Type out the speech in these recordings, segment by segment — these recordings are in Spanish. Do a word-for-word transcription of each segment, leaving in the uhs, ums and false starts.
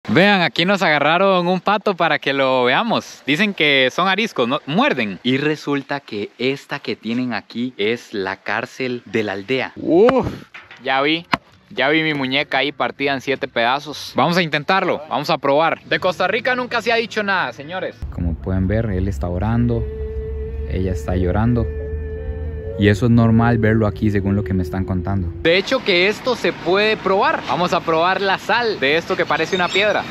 Vean, aquí nos agarraron un pato para que lo veamos. Dicen que son ariscos, ¿no? Muerden. Y resulta que esta que tienen aquí es la cárcel de la aldea. Uf, ya vi. Ya vi mi muñeca ahí partida en siete pedazos. Vamos a intentarlo, vamos a probar. De Costa Rica nunca se ha dicho nada, señores. Como pueden ver, él está orando, ella está llorando. Y eso es normal verlo aquí según lo que me están contando. De hecho que esto se puede probar. Vamos a probar la sal de esto que parece una piedra.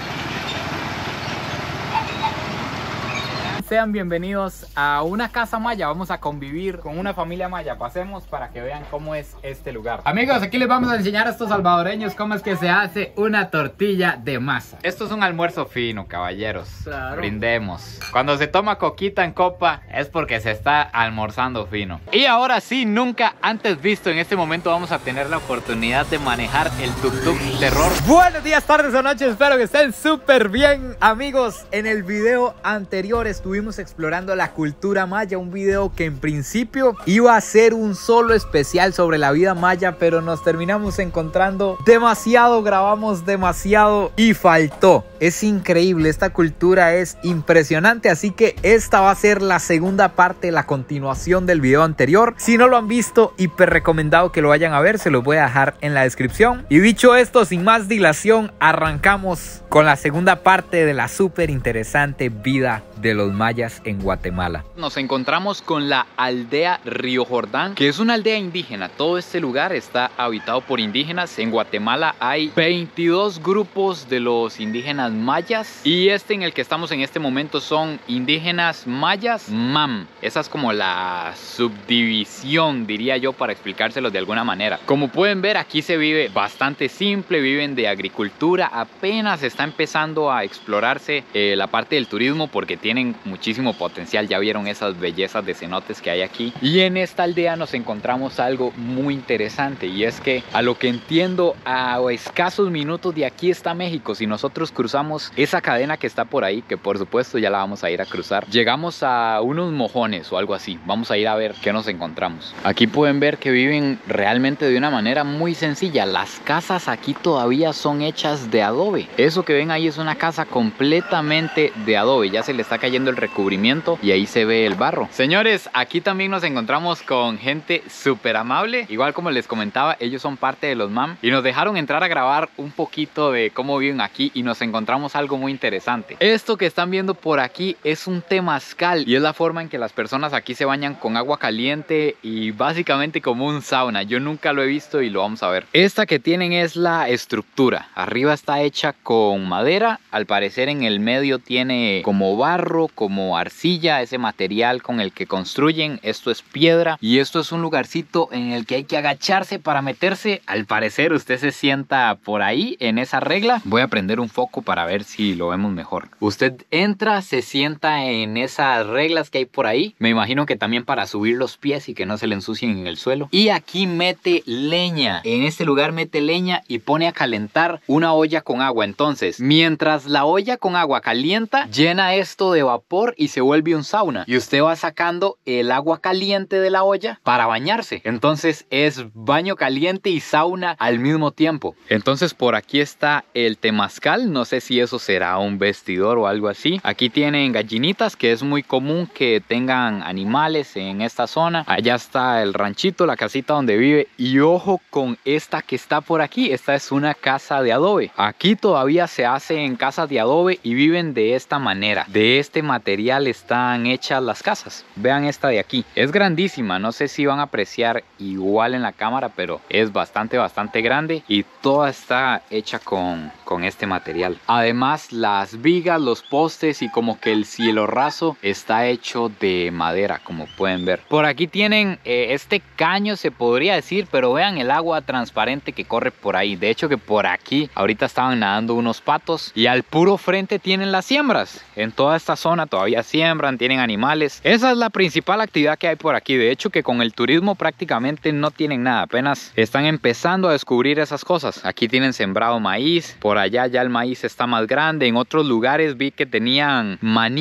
Sean bienvenidos a una casa maya. Vamos a convivir con una familia maya. Pasemos para que vean cómo es este lugar. Amigos, aquí les vamos a enseñar a estos salvadoreños cómo es que se hace una tortilla de masa. Esto es un almuerzo fino, caballeros. Claro. Brindemos. Cuando se toma coquita en copa es porque se está almorzando fino. Y ahora sí, nunca antes visto, en este momento vamos a tener la oportunidad de manejar el tuk-tuk terror. Buenos días, tardes o noches. Espero que estén súper bien, amigos. En el video anterior estuvimos explorando la cultura maya, un video que en principio iba a ser un solo especial sobre la vida maya, pero nos terminamos encontrando demasiado, grabamos demasiado y faltó. Es increíble, esta cultura es impresionante, así que esta va a ser la segunda parte, la continuación del video anterior. Si no lo han visto, hiper recomendado que lo vayan a ver, se los voy a dejar en la descripción. Y dicho esto, sin más dilación, arrancamos con la segunda parte de la súper interesante vida de los mayas en Guatemala. Nos encontramos con la aldea Río Jordán, que es una aldea indígena. Todo este lugar está habitado por indígenas. En Guatemala hay veintidós grupos de los indígenas mayas, y este en el que estamos en este momento son indígenas mayas mam. Esa es como la subdivisión, diría yo, para explicárselos de alguna manera. Como pueden ver, aquí se vive bastante simple, viven de agricultura. Apenas está empezando a explorarse eh, la parte del turismo porque tiene tienen muchísimo potencial. Ya vieron esas bellezas de cenotes que hay aquí. Y en esta aldea nos encontramos algo muy interesante, y es que a lo que entiendo, a escasos minutos de aquí está México. Si nosotros cruzamos esa cadena que está por ahí, que por supuesto ya la vamos a ir a cruzar, llegamos a unos mojones o algo así. Vamos a ir a ver qué nos encontramos. Aquí pueden ver que viven realmente de una manera muy sencilla. Las casas aquí todavía son hechas de adobe. Eso que ven ahí es una casa completamente de adobe. Ya se le está cayendo el recubrimiento y ahí se ve el barro. Señores, aquí también nos encontramos con gente súper amable. Igual como les comentaba, ellos son parte de los mam y nos dejaron entrar a grabar un poquito de cómo viven aquí, y nos encontramos algo muy interesante. Esto que están viendo por aquí es un temazcal, y es la forma en que las personas aquí se bañan con agua caliente y básicamente como un sauna. Yo nunca lo he visto y lo vamos a ver. Esta que tienen es la estructura. Arriba está hecha con madera. Al parecer en el medio tiene como barro, como arcilla, ese material con el que construyen. Esto es piedra, y esto es un lugarcito en el que hay que agacharse para meterse. Al parecer usted se sienta por ahí en esa regla. Voy a prender un foco para ver si lo vemos mejor. Usted entra, se sienta en esas reglas que hay por ahí. Me imagino que también para subir los pies y que no se le ensucien en el suelo. Y aquí mete leña. En este lugar mete leña y pone a calentar una olla con agua. Entonces, mientras la olla con agua calienta, llena esto de vapor y se vuelve un sauna, y usted va sacando el agua caliente de la olla para bañarse. Entonces es baño caliente y sauna al mismo tiempo. Entonces por aquí está el temazcal. No sé si eso será un vestidor o algo así. Aquí tienen gallinitas, que es muy común que tengan animales en esta zona. Allá está el ranchito, la casita donde vive. Y ojo con esta que está por aquí. Esta es una casa de adobe. Aquí todavía se hacen casas de adobe y viven de esta manera. De este material están hechas las casas. Vean esta de aquí, es grandísima. No sé si van a apreciar igual en la cámara, pero es bastante bastante grande, y toda está hecha con, con este material. Además, las vigas, los postes y como que el cielo raso está hecho de madera, como pueden ver. Por aquí tienen eh, este caño, se podría decir, pero vean el agua transparente que corre por ahí. De hecho que por aquí ahorita estaban nadando unos patos, y al puro frente tienen las siembras. En toda esta zona todavía siembran, tienen animales. Esa es la principal actividad que hay por aquí. De hecho que con el turismo prácticamente no tienen nada, apenas están empezando a descubrir esas cosas. Aquí tienen sembrado maíz, por allá ya el maíz está más grande. En otros lugares vi que tenían manía,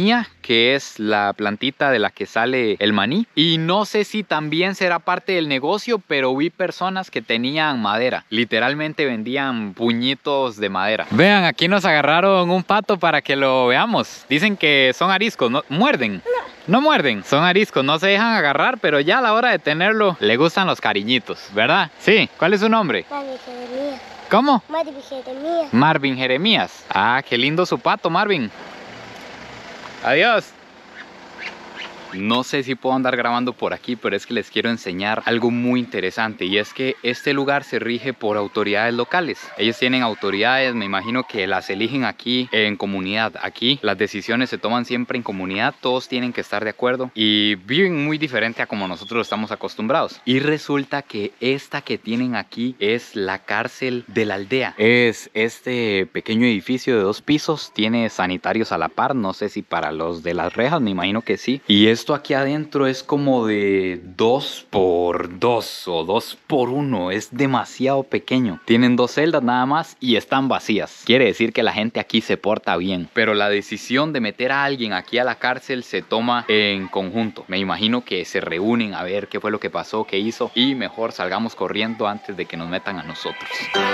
que es la plantita de la que sale el maní. Y no sé si también será parte del negocio, pero vi personas que tenían madera. Literalmente vendían puñitos de madera. Vean, aquí nos agarraron un pato para que lo veamos. Dicen que son ariscos, ¿no? ¿Muerden? No muerden, son ariscos, no se dejan agarrar, pero ya a la hora de tenerlo le gustan los cariñitos, ¿verdad? Sí, ¿cuál es su nombre? Marvin Jeremías. ¿Cómo? Marvin Jeremías. Marvin Jeremías. Ah, qué lindo su pato, Marvin. Adiós. No sé si puedo andar grabando por aquí, pero es que les quiero enseñar algo muy interesante, y es que este lugar se rige por autoridades locales. Ellos tienen autoridades, me imagino que las eligen aquí en comunidad. Aquí las decisiones se toman siempre en comunidad, todos tienen que estar de acuerdo y viven muy diferente a como nosotros estamos acostumbrados. Y resulta que esta que tienen aquí es la cárcel de la aldea. Es este pequeño edificio de dos pisos, tiene sanitarios a la par, no sé si para los de las rejas, me imagino que sí. Y es Esto aquí adentro es como de dos por dos o dos por uno, es demasiado pequeño. Tienen dos celdas nada más y están vacías. Quiere decir que la gente aquí se porta bien. Pero la decisión de meter a alguien aquí a la cárcel se toma en conjunto. Me imagino que se reúnen a ver qué fue lo que pasó, qué hizo, y mejor salgamos corriendo antes de que nos metan a nosotros.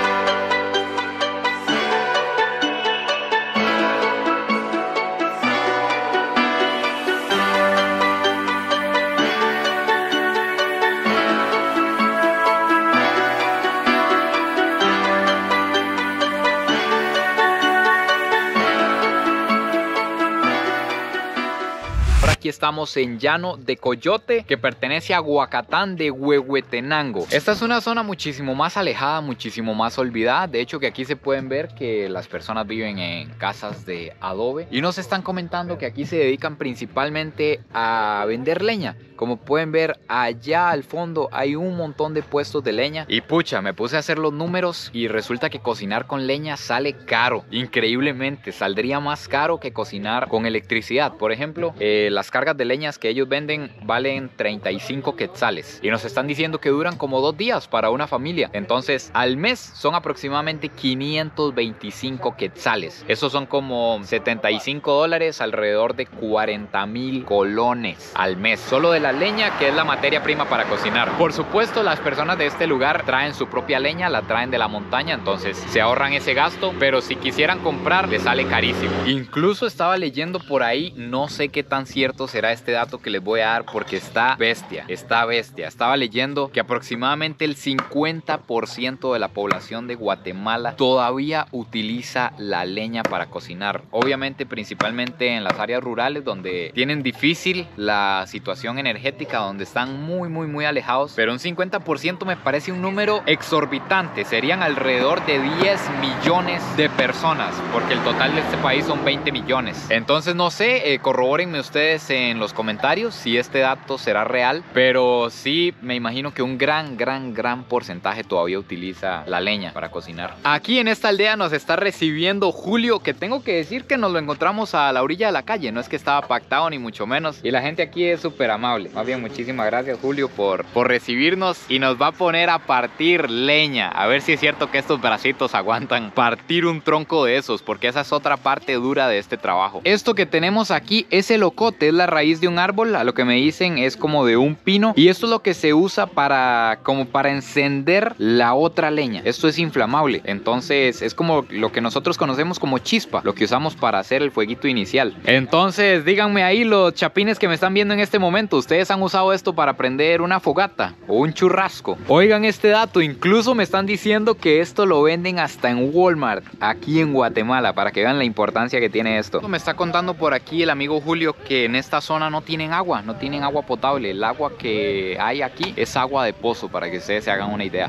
Aquí estamos en Llano de Coyote, que pertenece a Huacatán de Huehuetenango. Esta es una zona muchísimo más alejada, muchísimo más olvidada. De hecho, que aquí se pueden ver que las personas viven en casas de adobe. Y nos están comentando que aquí se dedican principalmente a vender leña. Como pueden ver, allá al fondo hay un montón de puestos de leña. Y pucha, me puse a hacer los números y resulta que cocinar con leña sale caro. Increíblemente, saldría más caro que cocinar con electricidad. Por ejemplo, eh, las cargas de leñas que ellos venden valen treinta y cinco quetzales. Y nos están diciendo que duran como dos días para una familia. Entonces, al mes son aproximadamente quinientos veinticinco quetzales. Esos son como setenta y cinco dólares, alrededor de cuarenta mil colones al mes. Solo de la leña, que es la materia prima para cocinar. Por supuesto, las personas de este lugar traen su propia leña, la traen de la montaña, entonces se ahorran ese gasto, pero si quisieran comprar, les sale carísimo. Incluso estaba leyendo por ahí, no sé qué tan cierto será este dato que les voy a dar, porque está bestia, está bestia. Estaba leyendo que aproximadamente el cincuenta por ciento de la población de Guatemala todavía utiliza la leña para cocinar. Obviamente, principalmente en las áreas rurales donde tienen difícil la situación energética, donde están muy muy muy alejados, pero un cincuenta por ciento me parece un número exorbitante. Serían alrededor de diez millones de personas, porque el total de este país son veinte millones. Entonces no sé, eh, corrobórenme ustedes en los comentarios si este dato será real, pero sí me imagino que un gran gran gran porcentaje todavía utiliza la leña para cocinar. Aquí en esta aldea nos está recibiendo Julio, que tengo que decir que nos lo encontramos a la orilla de la calle, no es que estaba pactado ni mucho menos, y la gente aquí es súper amable. Más bien, muchísimas gracias, Julio, por, por recibirnos, y nos va a poner a partir leña. A ver si es cierto que estos bracitos aguantan partir un tronco de esos, porque esa es otra parte dura de este trabajo. Esto que tenemos aquí es el ocote, es la raíz de un árbol. A lo que me dicen es como de un pino, y esto es lo que se usa para, como para encender la otra leña. Esto es inflamable, entonces es como lo que nosotros conocemos como chispa, lo que usamos para hacer el fueguito inicial. Entonces díganme ahí, los chapines que me están viendo en este momento, ¿ustedes han usado esto para prender una fogata o un churrasco? Oigan este dato, incluso me están diciendo que esto lo venden hasta en Walmart aquí en Guatemala, para que vean la importancia que tiene esto. Me está contando por aquí el amigo Julio que en esta zona no tienen agua, no tienen agua potable. El agua que hay aquí es agua de pozo, para que ustedes se hagan una idea.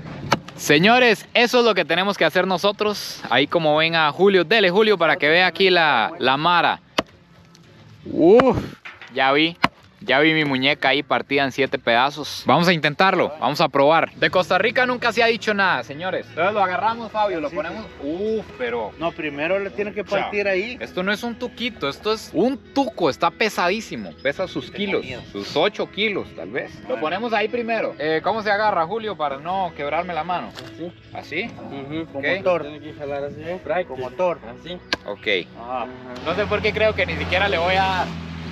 Señores, eso es lo que tenemos que hacer nosotros. Ahí como ven a Julio, dele Julio para que vea aquí la, la mara. Uf, ya vi. Ya vi mi muñeca ahí partida en siete pedazos. Vamos a intentarlo, vamos a probar. De Costa Rica nunca se ha dicho nada, señores. Entonces lo agarramos, Fabio, lo Sí, ponemos. Uf, pero... No, primero le tiene que partir ahí. Esto no es un tuquito, esto es un tuco, está pesadísimo. Pesa sus Tengo kilos, miedo. sus ocho kilos tal vez. Lo ponemos ahí primero. Eh, ¿Cómo se agarra, Julio, para no quebrarme la mano? Sí. ¿Así? Con Ok. motor. Tiene que jalar así. Con motor. Así. Ok. Ajá. No sé por qué creo que ni siquiera le voy a dar.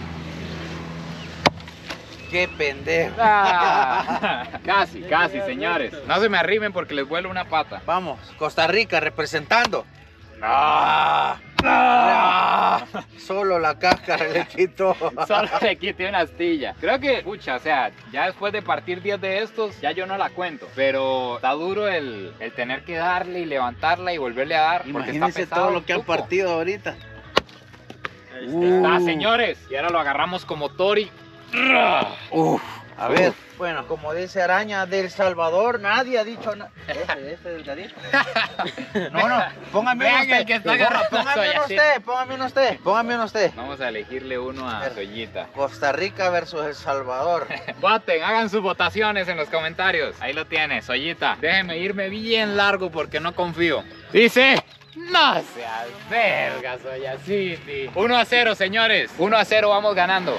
Qué pendejo. Ah, casi, casi, señores. No se me arrimen porque les vuelo una pata. Vamos, Costa Rica representando. Ah, Ah, solo la cáscara le quitó. Solo le quité una astilla. Creo que, pucha, o sea, ya después de partir diez de estos, ya yo no la cuento. Pero está duro el, el tener que darle y levantarla y volverle a dar. porque está Imagínense pesado todo el lo que han tuco. partido ahorita. Ahí Uh. Ah, señores. Y ahora lo agarramos como Tori. Uf, a ver, bueno, como dice Araña del Salvador, nadie ha dicho nada. Ese, ese delgadito. No, no, póngame uno Vean usted. el que está Ponga- agarrando Póngame soya, uno sí. usted, póngame uno usted, póngame uno usted. Vamos a elegirle uno a Soyita. Costa Rica versus El Salvador. Voten, hagan sus votaciones en los comentarios. Ahí lo tienes, Soyita. Déjenme irme bien largo porque no confío. Dice... No seas verga, Soya City. uno a cero, señores. uno a cero, vamos ganando.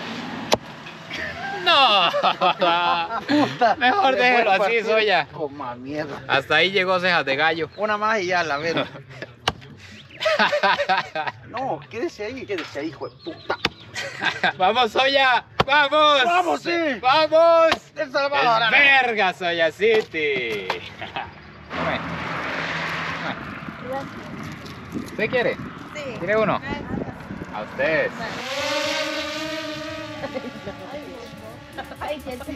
No. Mejor Le déjelo voy a así, partir. Soya. Coma mierda. Hasta ahí llegó cejas de gallo. Una más y ya la veo. No, quédese ahí, quédese ahí, hijo de puta. Vamos, Soya. Vamos. ¡Vamos, sí! Vamos. El Salvador. Es verga, Soya City. Tome. Tome. ¿Usted quiere? Sí. ¿Quiere uno? A ustedes. Ay, qué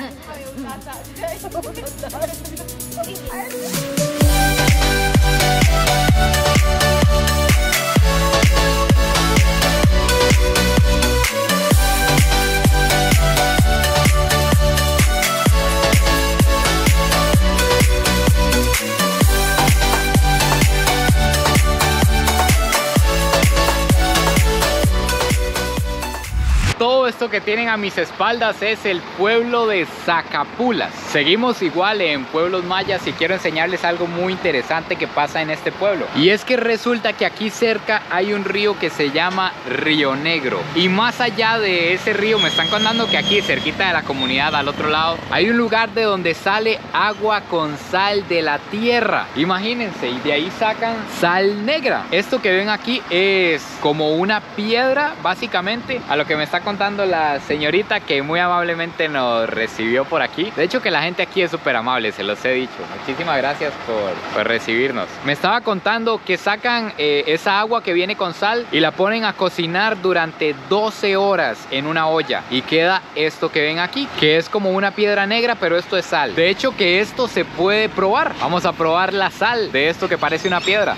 Todo esto que tienen a mis espaldas es el pueblo de Zacapulas. Seguimos igual en pueblos mayas y quiero enseñarles algo muy interesante que pasa en este pueblo. Y es que resulta que aquí cerca hay un río que se llama Río Negro. Y más allá de ese río me están contando que aquí cerquita de la comunidad al otro lado hay un lugar de donde sale agua con sal de la tierra. Imagínense, y de ahí sacan sal negra. Esto que ven aquí es como una piedra básicamente, a lo que me está contando la señorita que muy amablemente nos recibió por aquí. De hecho que la gente aquí es súper amable, se los he dicho. Muchísimas gracias por, por recibirnos. Me estaba contando que sacan eh, esa agua que viene con sal y la ponen a cocinar durante doce horas en una olla y queda esto que ven aquí, que es como una piedra negra, pero esto es sal. De hecho que esto se puede probar. Vamos a probar la sal de esto que parece una piedra.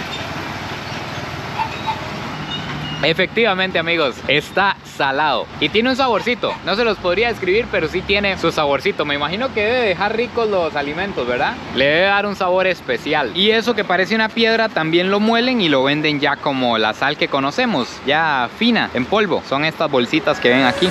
Efectivamente, amigos, está salado y tiene un saborcito. No se los podría describir, pero sí tiene su saborcito. Me imagino que debe dejar ricos los alimentos, ¿verdad? Le debe dar un sabor especial. Y eso que parece una piedra también lo muelen y lo venden ya como la sal que conocemos, ya fina, en polvo. Son estas bolsitas que ven aquí.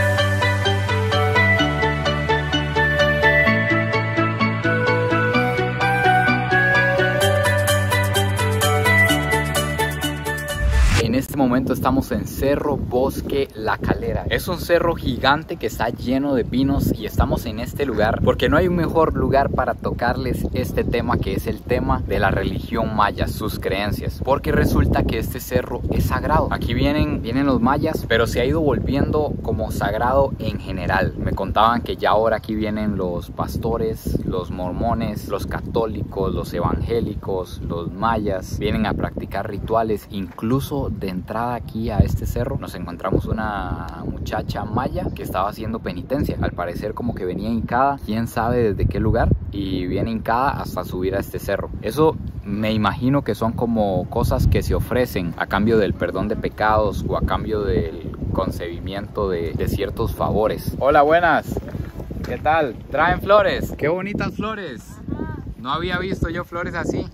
En este momento estamos en Cerro Bosque La Calera. Es un cerro gigante que está lleno de pinos y estamos en este lugar porque no hay un mejor lugar para tocarles este tema, que es el tema de la religión maya, sus creencias. Porque resulta que este cerro es sagrado. Aquí vienen, vienen los mayas, pero se ha ido volviendo como sagrado en general. Me contaban que ya ahora aquí vienen los pastores, los mormones, los católicos, los evangélicos, los mayas. Vienen a practicar rituales, incluso de entrada aquí a este cerro nos encontramos una muchacha maya que estaba haciendo penitencia. Al parecer como que venía hincada, quién sabe desde qué lugar, y viene hincada hasta subir a este cerro. Eso me imagino que son como cosas que se ofrecen a cambio del perdón de pecados o a cambio del concebimiento de, de ciertos favores. Hola, buenas. ¿Qué tal? ¿Traen flores? ¡Qué bonitas flores! No había visto yo flores así.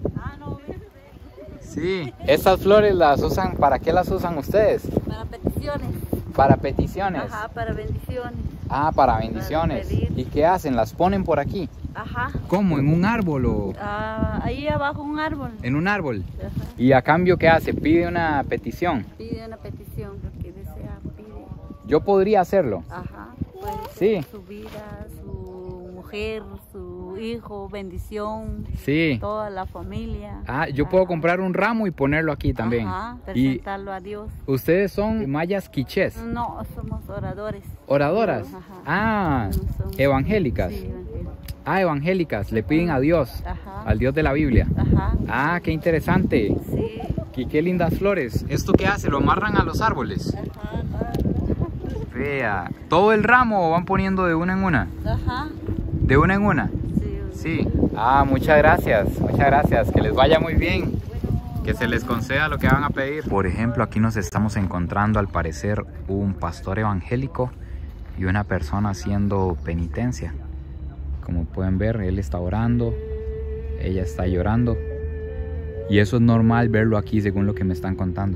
Sí. ¿Estas flores las usan? ¿Para qué las usan ustedes? Para peticiones. Para peticiones. Ajá, para bendiciones. Ah, para bendiciones. Para pedir. ¿Y qué hacen? ¿Las ponen por aquí? Ajá. ¿Cómo? ¿En un árbol o Ah, ahí abajo un árbol. en un árbol? Ajá. ¿Y a cambio qué hace? Pide una petición. Pide una petición, lo que desea, pide. Yo podría hacerlo. Ajá. Puede Sí. ser su vida, su mujer, su hijo, bendición. Sí. Toda la familia. Ah, yo puedo comprar un ramo y ponerlo aquí también. Ajá, Y presentarlo a Dios. ustedes son mayas quichés, No, somos oradores. oradoras. Ajá. Ah, Somos- evangélicas. Sí, evangélicas. Ah, evangélicas. Le piden a Dios, Ajá. al Dios de la Biblia. Ajá. Ah, qué interesante. Sí. Y qué lindas flores. ¿Esto qué hace? ¿Lo amarran a los árboles? Ajá. Vea. ¿Todo el ramo van poniendo de una en una? Ajá. ¿De una en una? Sí. Sí. Ah, muchas gracias. Muchas gracias. Que les vaya muy bien. Que se les conceda lo que van a pedir. Por ejemplo, aquí nos estamos encontrando al parecer un pastor evangélico y una persona haciendo penitencia. Como pueden ver, él está orando, ella está llorando. Y eso es normal verlo aquí según lo que me están contando.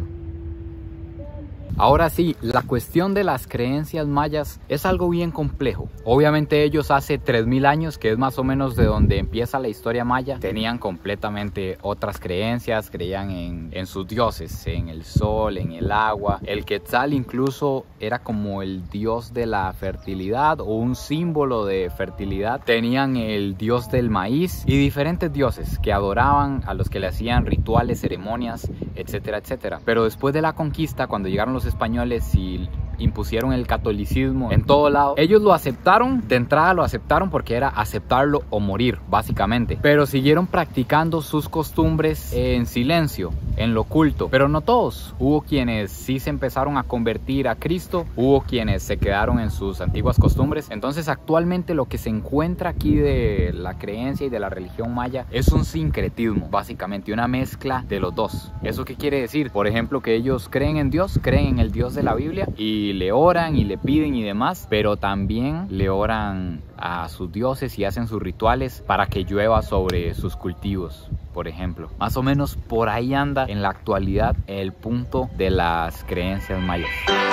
Ahora sí, la cuestión de las creencias mayas es algo bien complejo. Obviamente ellos hace tres mil años, que es más o menos de donde empieza la historia maya, tenían completamente otras creencias, creían en, en sus dioses, en el sol, en el agua. El Quetzal incluso era como el dios de la fertilidad o un símbolo de fertilidad. Tenían el dios del maíz y diferentes dioses que adoraban, a los que le hacían rituales, ceremonias, etcétera, etcétera. Pero después de la conquista, cuando llegaron los españoles y impusieron el catolicismo en todo lado, ellos lo aceptaron, de entrada lo aceptaron porque era aceptarlo o morir básicamente, pero siguieron practicando sus costumbres en silencio, en lo oculto, pero no todos. Hubo quienes sí se empezaron a convertir a Cristo, hubo quienes se quedaron en sus antiguas costumbres. Entonces actualmente lo que se encuentra aquí de la creencia y de la religión maya es un sincretismo, básicamente una mezcla de los dos. ¿Eso qué quiere decir? Por ejemplo, que ellos creen en Dios, creen en el Dios de la Biblia y le oran y le piden y demás, pero también le oran a sus dioses y hacen sus rituales para que llueva sobre sus cultivos, por ejemplo. Más o menos por ahí anda en la actualidad el punto de las creencias mayas.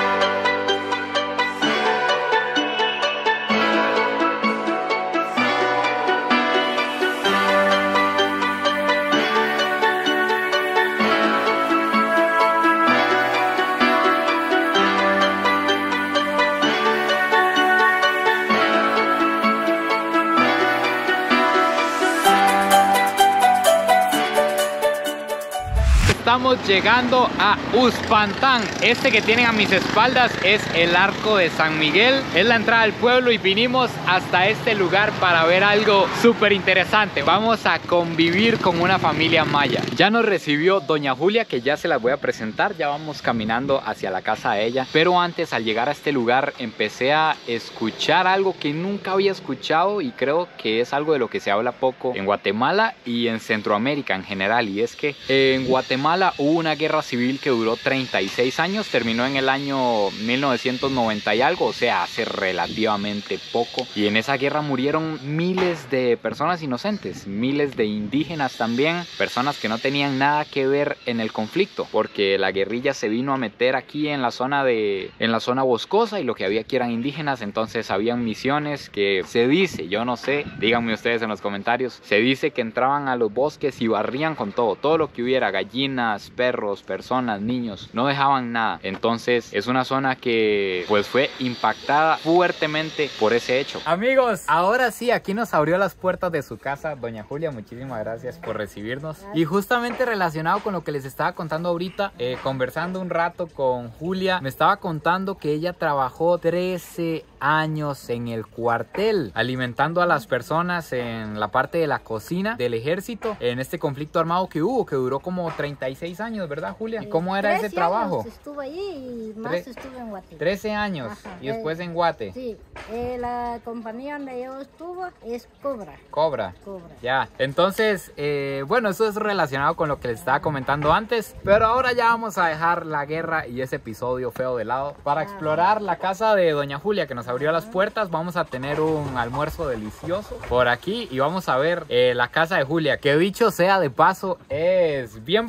Estamos llegando a Uspantán. Este que tienen a mis espaldas es el Arco de San Miguel. Es la entrada del pueblo y vinimos hasta este lugar para ver algo súper interesante. Vamos a convivir con una familia maya. Ya nos recibió doña Julia, que ya se las voy a presentar. Ya vamos caminando hacia la casa de ella. Pero antes, al llegar a este lugar, empecé a escuchar algo que nunca había escuchado y creo que es algo de lo que se habla poco en Guatemala y en Centroamérica en general. Y es que en Guatemala hubo una guerra civil que duró treinta y seis años, terminó en el año mil novecientos noventa y algo, o sea, hace relativamente poco. Y en esa guerra murieron miles de personas inocentes, miles de indígenas también, personas que no tenían nada que ver en el conflicto, porque la guerrilla se vino a meter aquí en la zona de, en la zona boscosa, y lo que había aquí eran indígenas. Entonces habían misiones que se dice, yo no sé, díganme ustedes en los comentarios, se dice que entraban a los bosques y barrían con todo, todo lo que hubiera, gallinas, perros, personas, niños, no dejaban nada. Entonces es una zona que pues fue impactada fuertemente por ese hecho. Amigos, ahora sí, aquí nos abrió las puertas de su casa doña Julia. Muchísimas gracias por recibirnos. Y justamente relacionado con lo que les estaba contando ahorita, eh, conversando un rato con Julia, me estaba contando que ella trabajó trece años en el cuartel, alimentando a las personas en la parte de la cocina del ejército en este conflicto armado que hubo, que duró como treinta y seis años, ¿verdad, Julia? ¿Y cómo era ese trabajo? Años estuve allí y más Tre- estuve en Guate. trece años. Ajá. Y después en Guate. Sí, eh, la compañía donde yo estuve es Cobra. Cobra. Cobra. Ya, entonces, eh, bueno, eso es relacionado con lo que les estaba comentando antes, pero ahora ya vamos a dejar la guerra y ese episodio feo de lado para explorar la casa de doña Julia, que nos abrió las puertas. Vamos a tener un almuerzo delicioso por aquí y vamos a ver eh, la casa de Julia, que dicho sea de paso, es bien bajita.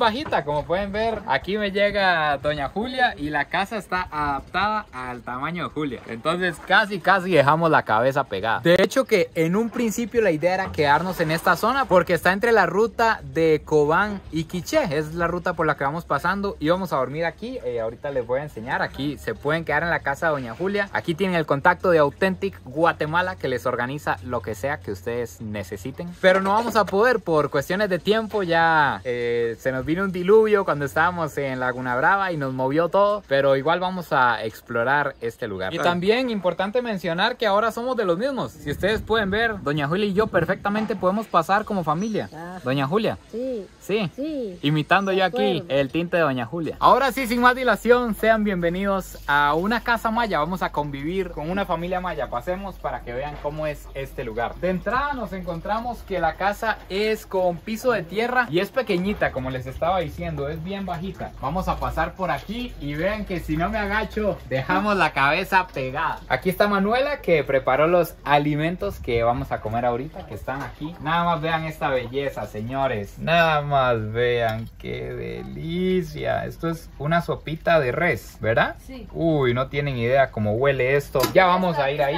como pueden ver, aquí me llega doña Julia y la casa está adaptada al tamaño de Julia. Entonces casi casi dejamos la cabeza pegada. De hecho que en un principio la idea era quedarnos en esta zona porque está entre la ruta de Cobán y Quiché. Es la ruta por la que vamos pasando y vamos a dormir aquí. Eh, ahorita les voy a enseñar. Aquí se pueden quedar en la casa de doña Julia. Aquí tienen el contacto de Authentic Guatemala que les organiza lo que sea que ustedes necesiten. Pero no vamos a poder por cuestiones de tiempo. Ya eh, se nos vino un diluvio cuando estábamos en Laguna Brava y nos movió todo. Pero igual vamos a explorar este lugar. Y también importante mencionar que ahora somos de los mismos. Si ustedes pueden ver, doña Julia y yo perfectamente podemos pasar como familia. Ah. Doña Julia. Sí. Sí. Sí. Imitando yo aquí el tinte de doña Julia. Ahora sí, sin más dilación, sean bienvenidos a una casa maya. Vamos a convivir con una familia maya. Pasemos para que vean cómo es este lugar. De entrada nos encontramos que la casa es con piso de tierra y es pequeñita, como les estaba diciendo, es bien bajita. Vamos a pasar por aquí y vean que si no me agacho, dejamos la cabeza pegada. Aquí está Manuela que preparó los alimentos que vamos a comer ahorita, que están aquí. Nada más vean esta belleza, señores. Nada más vean qué delicia. Esto es una sopita de res, ¿verdad? Sí. Uy, no tienen idea cómo huele esto. Ya vamos a ir ahí.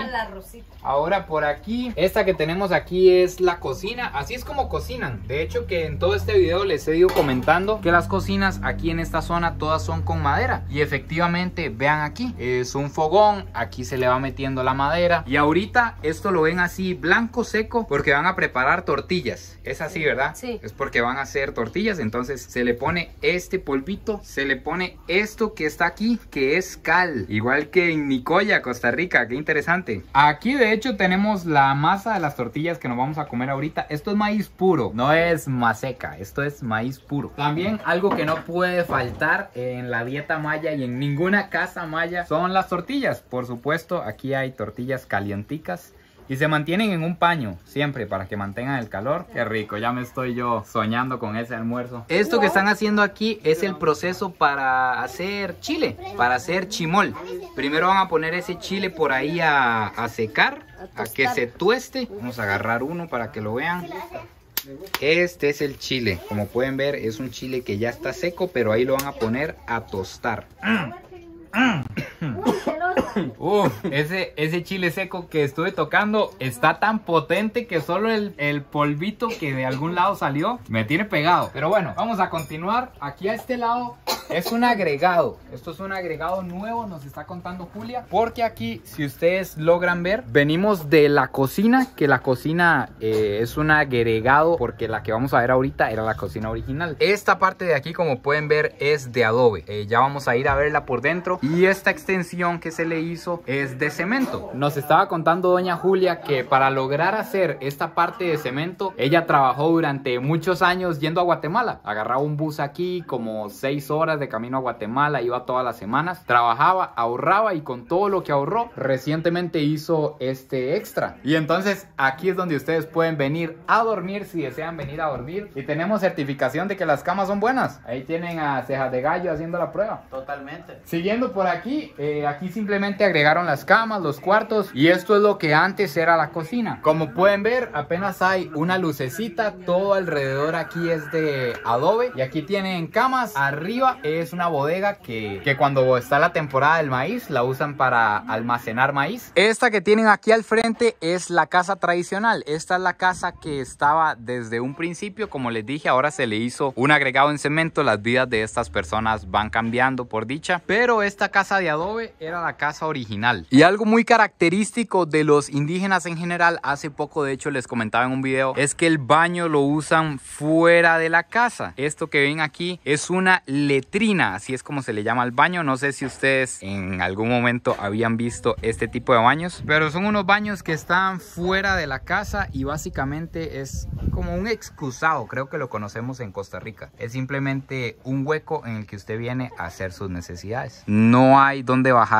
Ahora por aquí, esta que tenemos aquí es la cocina. Así es como cocinan. De hecho que en todo este video les he ido comentando que las cocinas aquí en esta zona todas son con madera. Y efectivamente, vean aquí, es un fogón. Aquí se le va metiendo la madera. Y ahorita esto lo ven así blanco seco porque van a preparar tortillas. Es así, ¿verdad? Sí. Es porque van a hacer tortillas. Entonces se le pone este polvito, se le pone esto que está aquí, que es cal. Igual que en Nicoya, Costa Rica. Qué interesante. Aquí de hecho tenemos la masa de las tortillas que nos vamos a comer ahorita. Esto es maíz puro, no es maseca. Esto es maíz puro. También algo que no puede faltar en la dieta maya y en ninguna casa maya son las tortillas. Por supuesto, aquí hay tortillas calienticas. Y se mantienen en un paño siempre para que mantengan el calor. Qué rico, ya me estoy yo soñando con ese almuerzo. Esto que están haciendo aquí es el proceso para hacer chile, para hacer chimol. Primero van a poner ese chile por ahí a, a secar, a que se tueste. Vamos a agarrar uno para que lo vean. Este es el chile. Como pueden ver, es un chile que ya está seco, pero ahí lo van a poner a tostar. Uh, ese, ese chile seco que estuve tocando está tan potente que solo el, el polvito que de algún lado salió me tiene pegado. Pero bueno, vamos a continuar. Aquí a este lado es un agregado. Esto es un agregado nuevo, nos está contando Julia. Porque aquí, si ustedes logran ver, venimos de la cocina. Que la cocina eh, es un agregado porque la que vamos a ver ahorita era la cocina original. Esta parte de aquí, como pueden ver, es de adobe. eh, Ya vamos a ir a verla por dentro. Y esta extensión que se le hizo es de cemento. Nos estaba contando doña Julia que para lograr hacer esta parte de cemento, ella trabajó durante muchos años yendo a Guatemala. Agarraba un bus aquí, como seis horas de camino a Guatemala, iba todas las semanas, trabajaba, ahorraba y con todo lo que ahorró, recientemente hizo este extra. Y entonces aquí es donde ustedes pueden venir a dormir si desean venir a dormir. Y tenemos certificación de que las camas son buenas. Ahí tienen a Cejas de Gallo haciendo la prueba. Totalmente. Siguiendo por aquí, eh, aquí simplemente agregaron las camas, los cuartos, y esto es lo que antes era la cocina. Como pueden ver, apenas hay una lucecita, todo alrededor aquí es de adobe, y aquí tienen camas. Arriba es una bodega que, que cuando está la temporada del maíz la usan para almacenar maíz. Esta que tienen aquí al frente es la casa tradicional. Esta es la casa que estaba desde un principio. Como les dije, ahora se le hizo un agregado en cemento. Las vidas de estas personas van cambiando, por dicha, pero esta casa de adobe era la casa original. Y algo muy característico de los indígenas en general, hace poco de hecho les comentaba en un video, es que el baño lo usan fuera de la casa. Esto que ven aquí es una letrina, así es como se le llama al baño. No sé si ustedes en algún momento habían visto este tipo de baños, pero son unos baños que están fuera de la casa y básicamente es como un excusado, creo que lo conocemos en Costa Rica. Es simplemente un hueco en el que usted viene a hacer sus necesidades. No hay donde bajar la palanca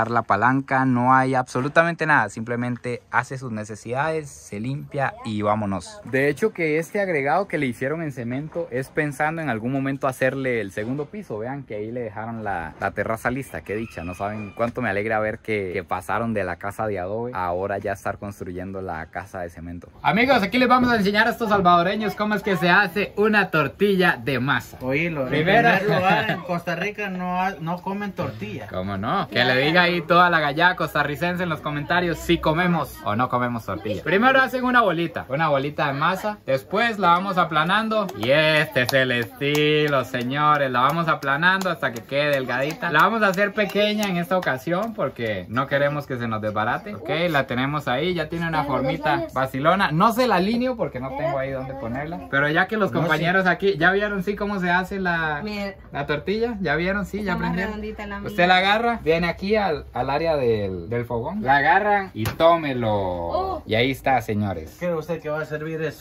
blanca, no hay absolutamente nada. Simplemente hace sus necesidades, se limpia y vámonos. De hecho que este agregado que le hicieron en cemento es pensando en algún momento hacerle el segundo piso. Vean que ahí le dejaron la, la terraza lista, qué dicha. No saben cuánto me alegra ver que, que pasaron de la casa de adobe a ahora ya estar construyendo la casa de cemento. Amigos, aquí les vamos a enseñar a estos salvadoreños cómo es que se hace una tortilla de masa. Oílo, en Primero- primer lugar en Costa Rica no, ha- no comen tortilla. ¿Cómo no? Que le diga ahí toda la gallada costarricense en los comentarios si comemos o no comemos tortilla. Primero hacen una bolita, una bolita de masa. Después la vamos aplanando. Y este es el estilo, señores. La vamos aplanando hasta que quede delgadita. La vamos a hacer pequeña en esta ocasión porque no queremos que se nos desbarate. Ok, la tenemos ahí. Ya tiene una formita vacilona. No se la alineo porque no tengo ahí donde ponerla. Pero ya que los No, compañeros aquí ya vieron sí cómo se hace la, Mire, la tortilla. Ya vieron, sí, ya está más aprendieron. redondita la mía. Usted la agarra, viene aquí al, al área del, del fogón, la agarran y tómelo. Y ahí está, señores. ¿Cree usted que va a servir eso?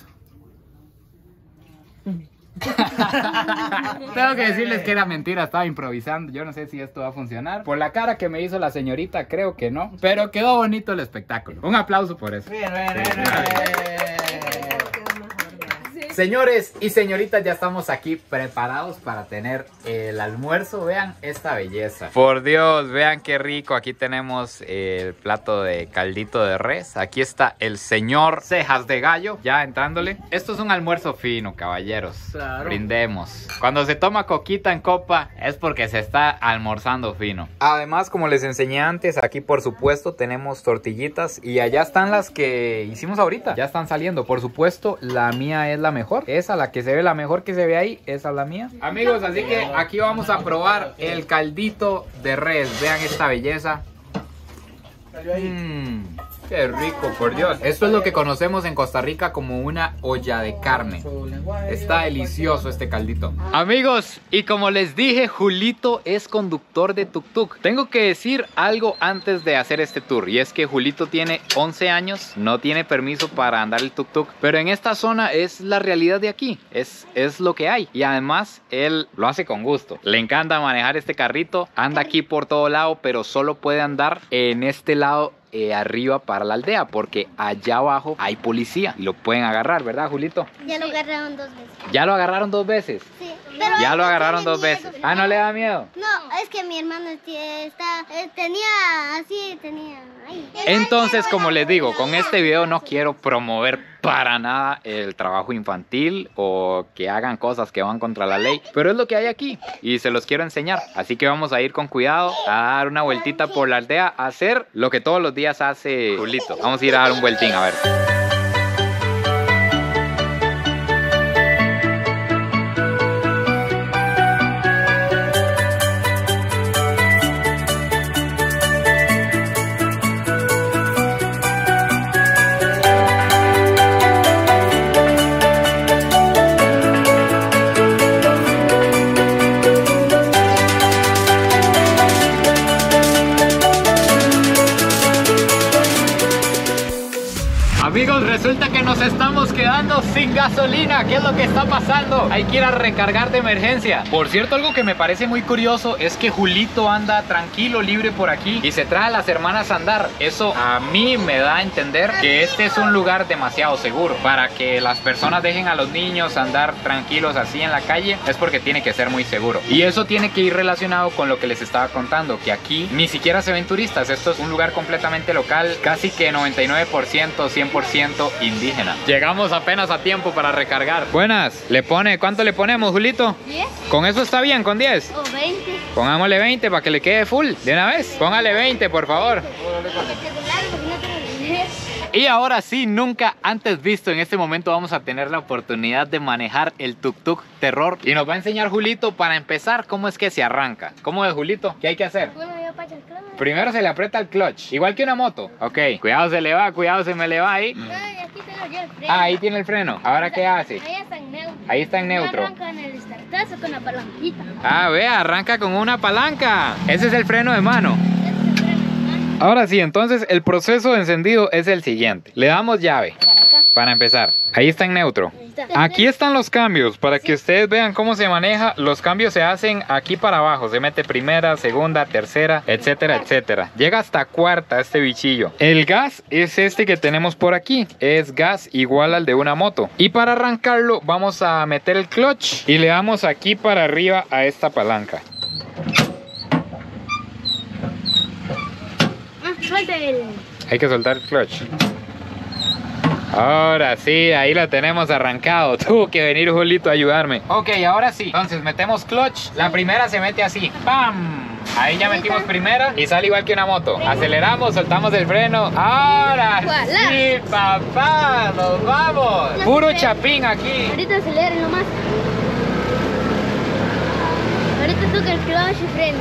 Tengo que decirles que era mentira, estaba improvisando. Yo no sé si esto va a funcionar. Por la cara que me hizo la señorita, creo que no. Pero quedó bonito el espectáculo. Un aplauso por eso. Bien, bien, bien, Sí, bien. Señores y señoritas, ya estamos aquí preparados para tener el almuerzo. Vean esta belleza. Por Dios, vean qué rico. Aquí tenemos el plato de caldito de res. Aquí está el señor cejas de gallo, ya entrándole. Esto es un almuerzo fino, caballeros. Claro. Brindemos. Cuando se toma coquita en copa es porque se está almorzando fino. Además, como les enseñé antes, aquí por supuesto tenemos tortillitas. Y allá están las que hicimos ahorita. Ya están saliendo. Por supuesto, la mía es la mejor. Esa, la que se ve, la mejor que se ve ahí, esa es la mía. Amigos, así que aquí vamos a probar el caldito de res. Vean esta belleza. Mmm, qué rico, por Dios. Esto es lo que conocemos en Costa Rica como una olla de carne. Está delicioso este caldito. Amigos, y como les dije, Julito es conductor de tuk-tuk. Tengo que decir algo antes de hacer este tour. Y es que Julito tiene once años, no tiene permiso para andar el tuk-tuk. Pero en esta zona es la realidad de aquí. Es, es lo que hay. Y además, él lo hace con gusto. Le encanta manejar este carrito. Anda aquí por todo lado, pero solo puede andar en este lado. Eh, arriba para la aldea, porque allá abajo hay policía y lo pueden agarrar, ¿verdad, Julito? Ya lo agarraron dos veces. ¿Ya lo agarraron dos veces? Sí. Pero Ya él lo no agarraron tiene dos miedo. veces. Ah, ¿no le da miedo? No, es que mi hermano este, está, eh, tenía así, tenía. Ay. Entonces, como les digo, con este video no quiero promover para nada el trabajo infantil o que hagan cosas que van contra la ley, pero es lo que hay aquí y se los quiero enseñar. Así que vamos a ir con cuidado a dar una vueltita por la aldea, a hacer lo que todos los días hace Julito. Vamos a ir a dar un vueltín, a ver. Amigos, resulta que nos estamos quedando sin gasolina. ¿Qué es lo que está pasando? Hay que ir a recargar de emergencia. Por cierto, algo que me parece muy curioso es que Julito anda tranquilo, libre por aquí y se trae a las hermanas a andar. Eso a mí me da a entender que este es un lugar demasiado seguro. Para que las personas dejen a los niños andar tranquilos así en la calle es porque tiene que ser muy seguro. Y eso tiene que ir relacionado con lo que les estaba contando, que aquí ni siquiera se ven turistas. Esto es un lugar completamente local, casi que noventa y nueve por ciento, cien por ciento indígena. Llegamos apenas a tiempo para recargar. Buenas, ¿le pone? ¿Cuánto le ponemos, Julito? ¿diez? ¿Con eso está bien? ¿Con diez? O veinte. Pongámosle veinte para que le quede full de una vez. Póngale veinte, por favor. Porque celular, porque no tengo dinero. Y ahora sí, nunca antes visto, en este momento vamos a tener la oportunidad de manejar el tuk-tuk terror. Y nos va a enseñar Julito para empezar cómo es que se arranca. ¿Cómo es, Julito? ¿Qué hay que hacer? Bueno, yo pacho el clavo. Primero se le aprieta el clutch, igual que una moto. Ok, cuidado se le va, cuidado se me le va ahí. Ay, aquí tengo yo el freno. Ah, ahí tiene el freno. ¿Ahora qué hace? Ahí está en neutro. Ahí está en neutro. Yo arranco en el startazo con la palanquita. Ah, vea, arranca con una palanca. Ese es el freno de mano. Ese es el freno, ¿no? Ahora sí, entonces el proceso de encendido es el siguiente. Le damos llave. Para acá. para empezar. Ahí está en neutro. Ahí está. Aquí están los cambios, para que ustedes vean cómo se maneja. Los cambios se hacen aquí para abajo. Se mete primera, segunda, tercera, etcétera, etcétera. Llega hasta cuarta este bichillo. El gas es este que tenemos por aquí. Es gas igual al de una moto. Y para arrancarlo vamos a meter el clutch y le damos aquí para arriba a esta palanca. Ah, suelta el... Hay que soltar el clutch. Ahora sí, ahí lo tenemos arrancado. Tuvo que venir Julito a ayudarme. Ok, ahora sí. Entonces metemos clutch. La primera se mete así. ¡Pam! Ahí ya metimos primera y sale igual que una moto. Aceleramos, soltamos el freno. Ahora sí, papá. Nos vamos. Puro chapín aquí. Ahorita aceleren nomás. Ahorita toca el clutch y freno.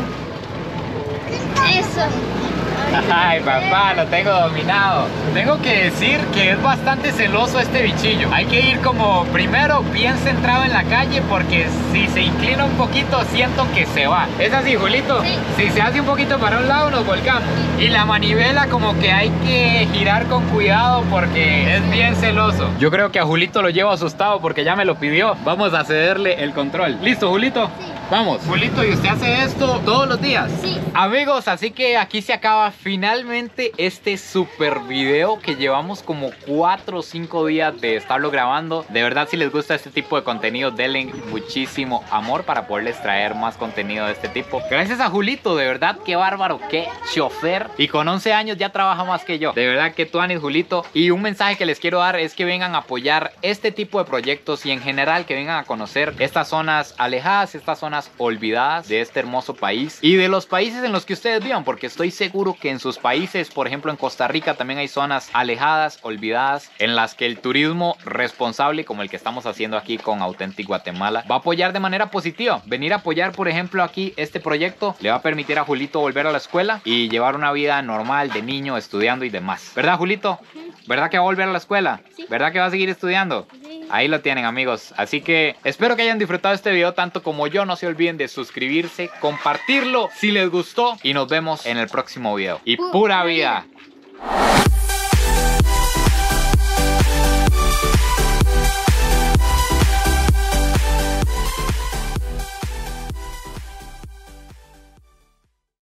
Eso. Ay, papá, lo tengo dominado. Tengo que decir que es bastante celoso este bichillo. Hay que ir como primero bien centrado en la calle, porque si se inclina un poquito siento que se va. ¿Es así, Julito? Sí. Si se hace un poquito para un lado nos volcamos. Y la manivela como que hay que girar con cuidado porque es bien celoso. Yo creo que a Julito lo llevo asustado porque ya me lo pidió. Vamos a cederle el control. ¿Listo, Julito? Sí. Vamos. Julito, ¿y usted hace esto todos los días? Sí. Amigos, así que aquí se acaba finalmente este super video que llevamos como cuatro o cinco días de estarlo grabando. De verdad, si les gusta este tipo de contenido, denle muchísimo amor para poderles traer más contenido de este tipo. Gracias a Julito, de verdad, qué bárbaro, qué chofer. Y con once años ya trabaja más que yo. De verdad que tuanis, Julito. Y un mensaje que les quiero dar es que vengan a apoyar este tipo de proyectos y en general que vengan a conocer estas zonas alejadas, estas zonas olvidadas de este hermoso país y de los países en los que ustedes vivan, porque estoy seguro que en sus países, por ejemplo en Costa Rica, también hay zonas alejadas, olvidadas, en las que el turismo responsable, como el que estamos haciendo aquí con Authentic Guatemala, va a apoyar de manera positiva. Venir a apoyar, por ejemplo, aquí este proyecto le va a permitir a Julito volver a la escuela y llevar una vida normal de niño, estudiando y demás. ¿Verdad, Julito? ¿Verdad que va a volver a la escuela? Sí. ¿Verdad que va a seguir estudiando? Sí. Ahí lo tienen, amigos. Así que espero que hayan disfrutado este video tanto como yo. No se olviden de suscribirse, compartirlo si les gustó y nos vemos en el próximo video. Y pura vida.